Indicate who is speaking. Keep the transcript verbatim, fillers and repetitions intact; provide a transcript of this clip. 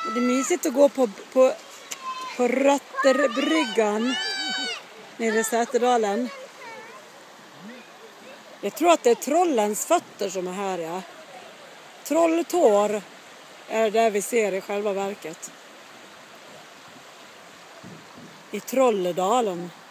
Speaker 1: Det är mysigt att gå på, på, på Rötterbryggan nere i Säterdalen. Jag tror att det är trollens fötter som är här, ja. Trolltår är det vi ser i själva verket. I Trolledalen.